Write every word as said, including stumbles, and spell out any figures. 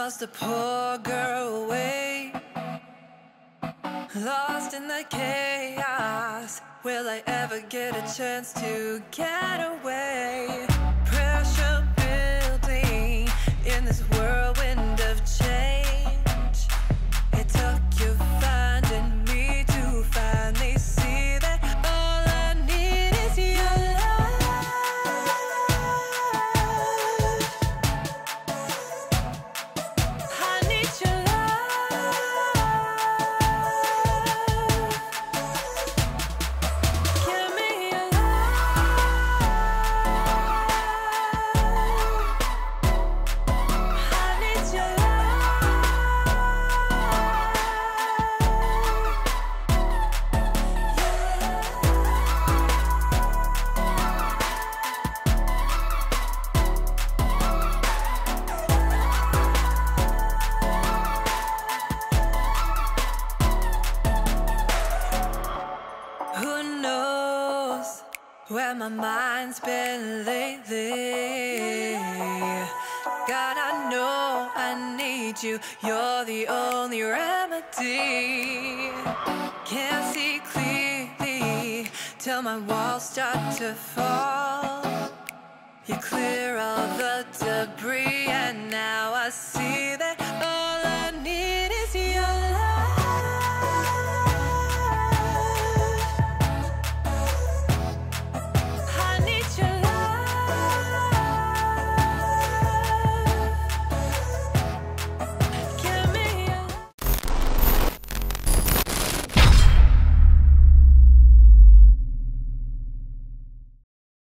lost a poor girl away, lost in the chaos. Will I ever get a chance to get away? Pressure building in this whirlwind of change. It took you finding me to finally see that all I need is your love. I need your love. Give me your love. I need your Who knows where my mind's been lately? God, I know I need you. You're the only remedy. Can't see clearly till my walls start to fall. You clear all the debris, and now I see that